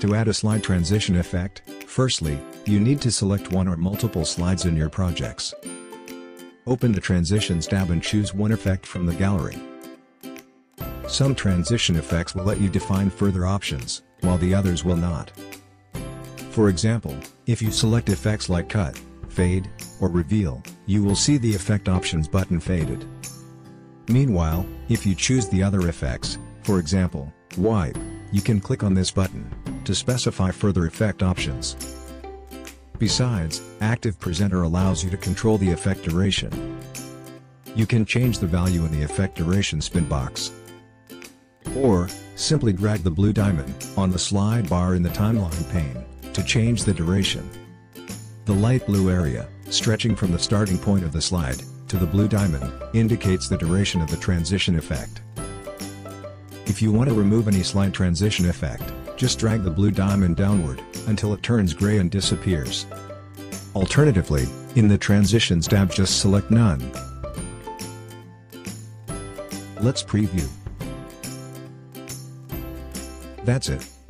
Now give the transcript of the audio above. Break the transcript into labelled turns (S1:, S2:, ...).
S1: To add a slide transition effect, firstly, you need to select one or multiple slides in your projects. Open the Transitions tab and choose one effect from the gallery. Some transition effects will let you define further options, while the others will not. For example, if you select effects like Cut, Fade, or Reveal, you will see the Effect Options button faded. Meanwhile, if you choose the other effects, for example, Wipe, you can click on this button to specify further effect options. Besides, ActivePresenter allows you to control the effect duration. You can change the value in the effect duration spin box. Or, simply drag the blue diamond on the slide bar in the timeline pane to change the duration. The light blue area, stretching from the starting point of the slide to the blue diamond, indicates the duration of the transition effect. If you want to remove any slide transition effect, just drag the blue diamond downward until it turns gray and disappears. Alternatively, in the Transitions tab just select None. Let's preview. That's it.